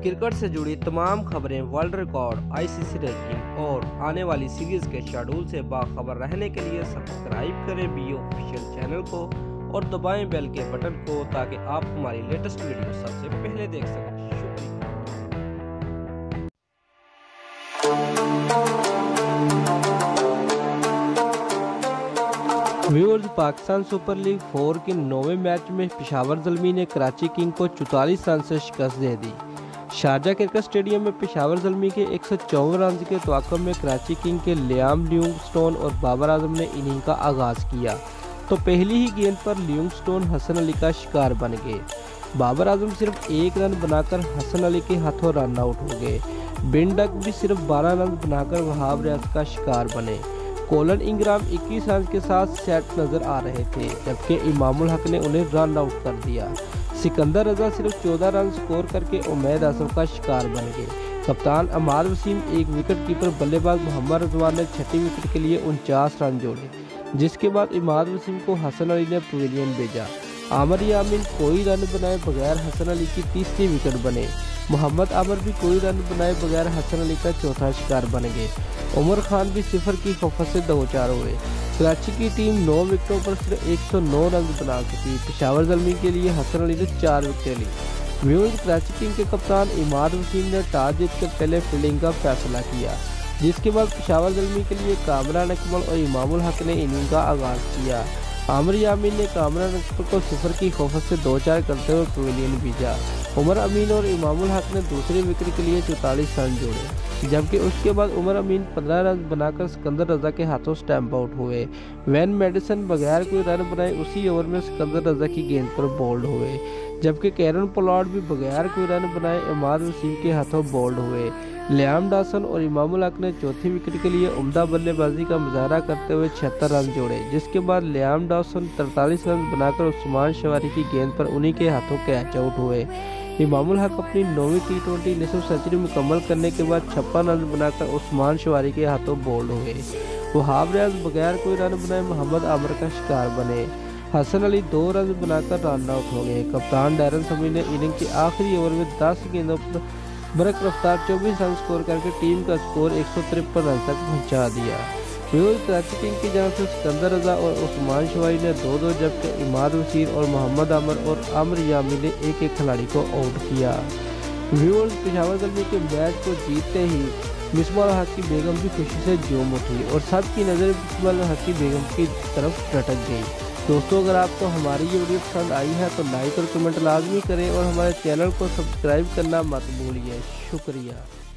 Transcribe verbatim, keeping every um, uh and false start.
Cricket سے جڑی تمام خبریں، world record, I C C ranking اور آنے والی سیریز کے شیڈول سے باخبر رہنے کے لیے سبسکرائب کریں بیو آفیشیل چینل کو اور دبائیں بیل کے بٹن کو تاکہ آپ ہماری لیٹسٹ ویڈیو سب سے پہلے دیکھ سکیں۔ Viewers, Pakistan super league four کے نویں میچ میں پشاور زلمی نے کراچی کنگ کو چوتالیس رن سے شکست دے دی۔ شارجہ کرکٹ اسٹیڈیم میں پشاور زلمی کے ایک سو چون رنز کے تعاقب میں کراچی کنگ کے لیام لیونگ سٹون اور بابر اعظم نے اننگ کا آغاز کیا تو پہلی ہی گیند پر لیونگ سٹون حسن علی کا شکار بن گئے۔ بابر اعظم صرف ایک رن بنا کر حسن علی کے ہاتھوں رن آؤٹ ہو گئے۔ بن ڈک بھی صرف بارہ رن بنا کر وہاب ریاض کا شکار بنے۔ کولن انگرام اکیس رنز کے ساتھ سیٹ نظر آ رہے تھے جبکہ امام الحق نے انہیں رن آؤٹ کر دیا۔ سکندر رضا صرف چودہ رن سکور کر کے امید اعظم کا شکار بن گئے۔ کپتان عماد وسیم ایک وکٹ کیپر بلے باز محمد رضوان نے چھٹی وکٹ کے لیے انچاس رن جوڑے، جس کے بعد عماد وسیم کو حسن علی نے پویلین بھیجا۔ عامر یامین کوئی رن بنائے بغیر حسن علی کی تیسری وکٹ بنے۔ محمد عامر بھی کوئی رن بنائے بغیر حسن علی کا چوتھا شکار بن گئے۔ عمر خان بھی صفر کی خفت سے دو چار ہوئے۔ کراچی کی ٹیم نو وکٹوں پر صرف ایک سو نو رنز بنا سکی۔ پشاور زلمی کے لیے حسن علی نے چار وکٹیں لی۔ ویورز، کراچی کنگ کے کپتان عماد وسیم نے ٹاس جیت کر پہلے فیلڈنگ کا فیصلہ کیا، جس کے بعد پشاور زلمی کے لیے کامران اکمل اور امام الحق نے اننگ کا آغاز کیا۔ عامر یامین نے کامران اکمل کو صفر کی خفت سے دو چار کرتے ہوئے پویلین بھیجا۔ عمر امین اور امام الحق نے دوسری وکٹ کے لیے چوتالیس رن جوڑے، جبکہ اس کے بعد عمر امین پندرہ رن بنا کر سکندر رضا کے ہاتھوں سٹیمپ آؤٹ ہوئے۔ وین میڈیسن بغیر کوئی رن بنائے اسی اوور میں سکندر رضا کی گیند پر بولڈ ہوئے، جبکہ کیرن پولاڈ بھی بغیر کوئی رن بنائے عماد وسیم کے ہاتھوں بولڈ ہوئے۔ لیام ڈاسن اور امام الحق نے چوتھی وکٹ کے لیے عمدہ بلے بازی کا مظاہرہ کرتے ہوئے چھہتر رن جوڑے، جس کے بعد لیام ڈاسن تینتالیس رن بنا کر عثمان شواری کی گیند پر انہی کے ہاتھوں کیچ آؤٹ ہوئے۔ امام الحق اپنی نویں ٹی ٹوئنٹی نصف سنچری مکمل کرنے کے بعد چھپن رن بنا کر عثمان شواری کے ہاتھوں بولڈ ہوئے۔ وہاب ریاض بغیر کوئی رن بنائے محمد عامر کا شکار بنے۔ حسن علی دو رن بنا کر رن آؤٹ ہو گئے۔ کپتان ڈیرن سمی نے اننگ کے آخری اوور میں دس گیندوں پر برق رفتار چوبیس رن سکور کر کے ٹیم کا سکور ایک سو ترپن رن تک پہنچا دیا۔ ویورز، کراچی کنگ کی جانب سے سکندر رضا اور عثمان شواری نے دو دو جبکہ عماد وسیم اور محمد عامر اور عامر یامین نے ایک ایک کھلاڑی کو آؤٹ کیا۔ ویورز، پشاور زلمی کے میچ کو جیتتے ہی مصباح الحق کی بیگم بھی خوشی سے جوم اٹھی اور سب کی نظر مصباح الحق کی بیگم کی طرف لٹک گئی۔ دوستو، اگر آپ کو ہماری یہ ویڈیو پسند آئی ہے تو لائک اور کمنٹ لازمی کریں اور ہمارے چینل کو سبسکرائب کرنا مت بھولیے۔ شکریہ۔